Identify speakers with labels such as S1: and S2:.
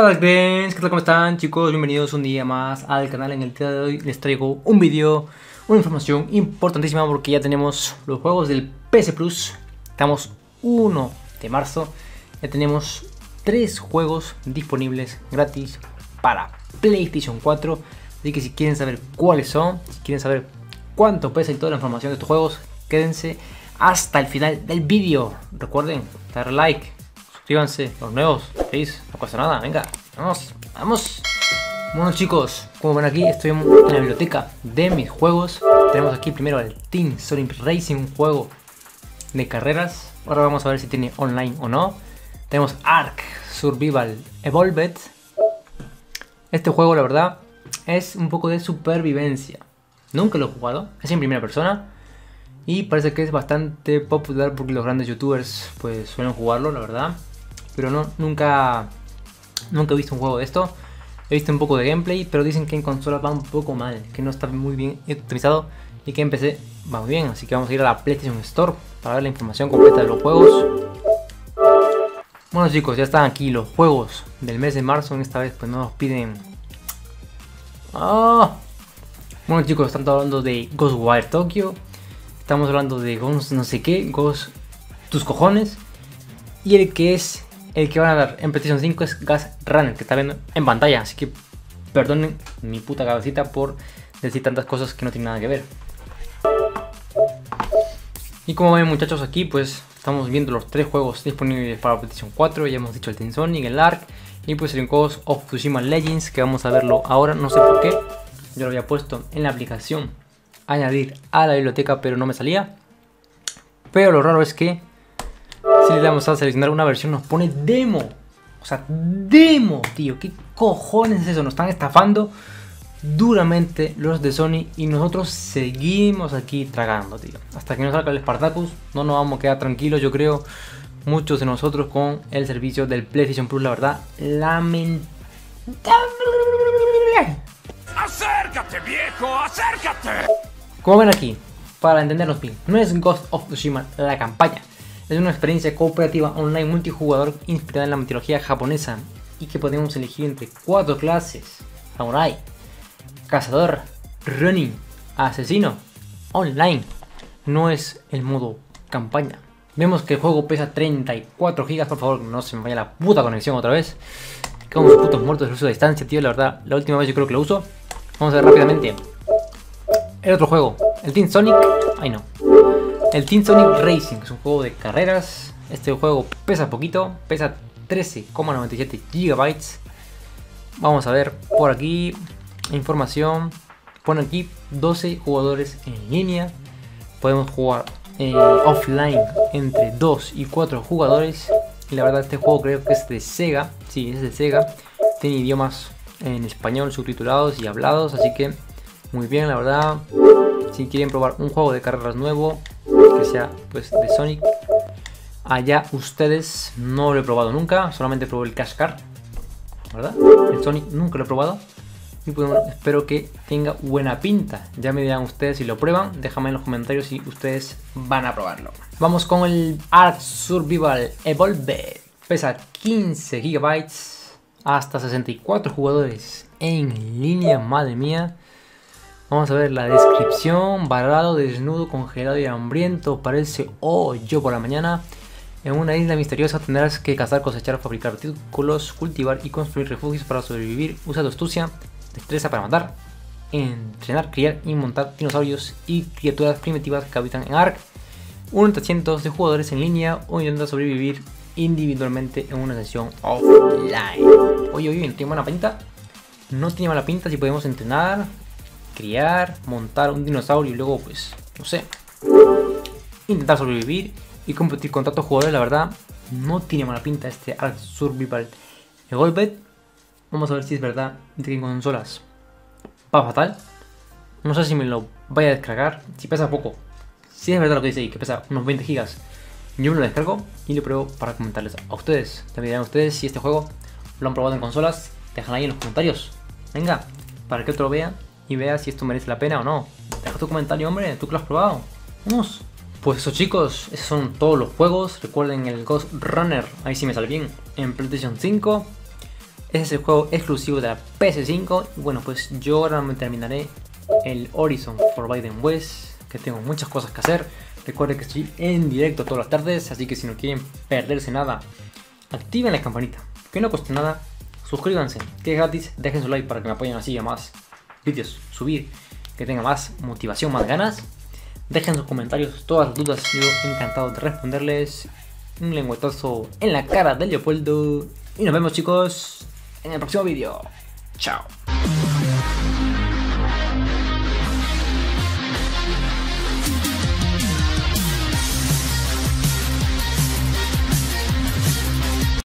S1: Hola friends, ¿qué tal? ¿Cómo están chicos? Bienvenidos un día más al canal. En el día de hoy les traigo un vídeo, una información importantísima porque ya tenemos los juegos del PS Plus. Estamos 1 de marzo, ya tenemos 3 juegos disponibles gratis para PlayStation 4. Así que si quieren saber cuáles son, si quieren saber cuánto pesa y toda la información de estos juegos, quédense hasta el final del vídeo. Recuerden dar like, suscríbanse, los nuevos, ¿veis? No cuesta nada, venga, vamos. Bueno chicos, como ven aquí estoy en la biblioteca de mis juegos. Tenemos aquí primero el Team Sonic Racing, un juego de carreras. Ahora vamos a ver si tiene online o no. Tenemos Ark Survival Evolved. Este juego la verdad es un poco de supervivencia. Nunca lo he jugado, es en primera persona. Y parece que es bastante popular porque los grandes youtubers pues suelen jugarlo, la verdad. Pero nunca he visto un juego de esto. He visto un poco de gameplay, pero dicen que en consola va un poco mal, que no está muy bien optimizado y que en PC va muy bien. Así que vamos a ir a la PlayStation Store para ver la información completa de los juegos. Bueno chicos, ya están aquí los juegos del mes de marzo. En esta vez pues no nos piden... Bueno chicos, están hablando de Ghostwire Tokyo. Estamos hablando de Ghost no sé qué, Ghost tus cojones. Y el que van a dar en PlayStation 5 es Ghost Runner, que está viendo en pantalla. Así que perdonen mi puta cabecita por decir tantas cosas que no tienen nada que ver. Y como ven muchachos, aquí pues estamos viendo los 3 juegos disponibles para PlayStation 4. Ya hemos dicho el Team Sonic, el Ark y pues el Ghost of Tsushima Legends, que vamos a verlo ahora. No sé por qué, yo lo había puesto en la aplicación añadir a la biblioteca, pero no me salía. Pero lo raro es que si le damos a seleccionar una versión nos pone demo. O sea, demo, tío. ¿Qué cojones es eso? Nos están estafando duramente los de Sony y nosotros seguimos aquí tragando, tío. Hasta que nos salga el Spartacus no nos vamos a quedar tranquilos, yo creo. Muchos de nosotros con el servicio del PlayStation Plus, la verdad, lamentable.
S2: ¡Acércate, viejo! ¡Acércate!
S1: Como ven aquí, para entendernos bien, no es Ghost of Tsushima la campaña. Es una experiencia cooperativa online multijugador inspirada en la mitología japonesa y que podemos elegir entre 4 clases: Samurai, Cazador, Ronin, Asesino, Online. No es el modo campaña. Vemos que el juego pesa 34 GB, por favor, no se me vaya la puta conexión otra vez. Como los putos muertos del uso de distancia, tío, la verdad, la última vez yo creo que lo uso. Vamos a ver rápidamente el otro juego, el Team Sonic. Ay no. El Team Sonic Racing, que es un juego de carreras. Este juego pesa poquito, pesa 13,97 GB. Vamos a ver por aquí información. Pone aquí 12 jugadores en línea. Podemos jugar offline entre 2 y 4 jugadores. Y la verdad este juego creo que es de Sega. Sí, es de Sega. Tiene idiomas en español subtitulados y hablados, así que muy bien, la verdad. Si quieren probar un juego de carreras nuevo que sea pues de Sonic, allá ustedes. No lo he probado nunca, solamente probé el Cash Car, ¿verdad? El Sonic nunca lo he probado y pues bueno, espero que tenga buena pinta. Ya me dirán ustedes si lo prueban, déjame en los comentarios si ustedes van a probarlo. Vamos con el Ark Survival Evolved. Pesa 15 GB, hasta 64 jugadores en línea, madre mía. Vamos a ver la descripción. Varado, desnudo, congelado y hambriento, parece yo por la mañana. En una isla misteriosa tendrás que cazar, cosechar, fabricar artículos, cultivar y construir refugios para sobrevivir. Usa tu astucia, destreza para matar, entrenar, criar y montar dinosaurios y criaturas primitivas que habitan en Ark. Únete a cientos de jugadores en línea o intenta sobrevivir individualmente en una sesión offline. Oye, ¿no tiene mala pinta? No tiene mala pinta si podemos entrenar, criar, montar un dinosaurio y luego pues, no sé, intentar sobrevivir y competir con tantos jugadores. La verdad, no tiene mala pinta este Ark Survival Evolved. Vamos a ver si es verdad de que en consolas va fatal. No sé si me lo vaya a descargar, si pesa poco. Si es verdad lo que dice ahí, que pesa unos 20 GB, yo me lo descargo y lo pruebo para comentarles a ustedes. También dirán ustedes si este juego lo han probado en consolas. Dejan ahí en los comentarios. Venga, para que otro vea y vea si esto merece la pena o no. Deja tu comentario, hombre, tú que lo has probado. Vamos. Pues eso chicos, esos son todos los juegos. Recuerden el Ghost Runner, ahí sí me sale bien, en PlayStation 5. Ese es el juego exclusivo de la PS5. Y bueno, pues yo ahora me terminaré el Horizon Forbidden West, que tengo muchas cosas que hacer. Recuerden que estoy en directo todas las tardes, así que si no quieren perderse nada, activen la campanita, que no cuesta nada. Suscríbanse, que es gratis, dejen su like para que me apoyen así a más vídeos subir, que tenga más motivación, más ganas. Dejen sus comentarios, todas las dudas, yo encantado de responderles. Un lengüetazo en la cara de Leopoldo. Y nos vemos, chicos, en el próximo vídeo. Chao.